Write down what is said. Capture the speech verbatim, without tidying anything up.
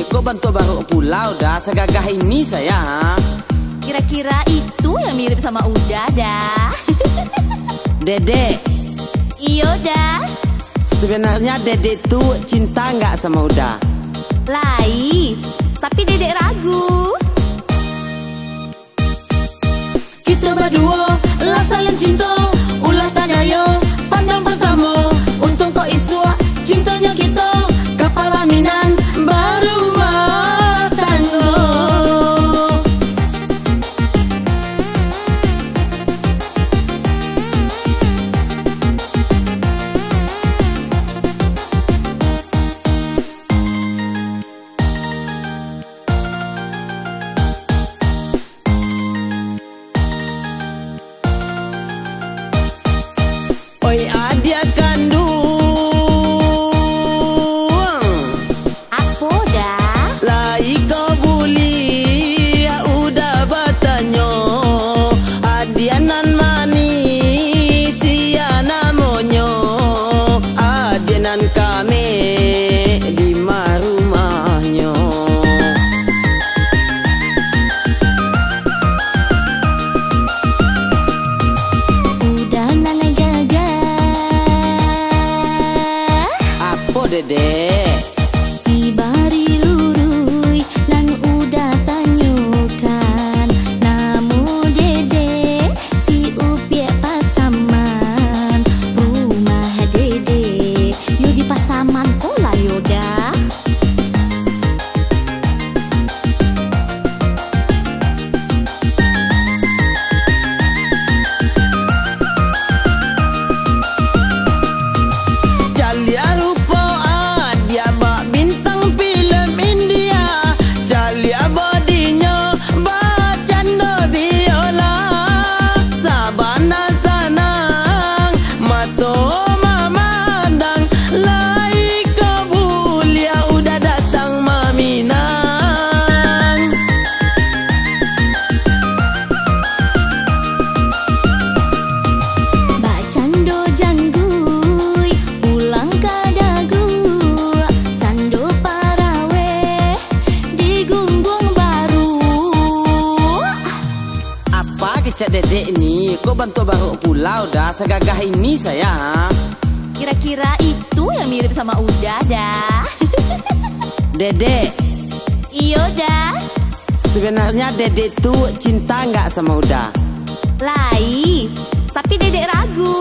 kok bantu baru pulau dah segagah ini saya. Kira-kira itu yang mirip sama Uda dah. Dedek. Iyo dah. Sebenarnya Dedek tuh cinta nggak sama Uda? Lai, tapi Dedek ragu. Kita berdua lah saling cinta, ulah tak gayo pandang pertama. Untung kau isu cintanya kita, kepala minan baru tangga. Oi adia kandung, Apa dah? lai kau buli ya udah bertanya. Adianan manis ya namanya, adianan kami di rumahnya. Udah nang Dedek, Ibari lurui nang udah tanyakan namu Dede si upie pasaman rumah Dede yo di pasaman kola yoda. Jalia rupa dia bak bintang filem India, Jalia bodinya bacanda biola, sabana sanang mato memandang, lai kabul ya udah datang maminang. Bacando janggui pulang ke dagu, cando parawe di gunggung baru. Apa kisah Dedek ini? Kok bantu baru pulau dah segagah ini saya. Kira-kira itu yang mirip sama Uda dah. Dedek, Iyo dah. sebenarnya Dedek tuh cinta nggak sama Uda? Lai, tapi Dedek ragu.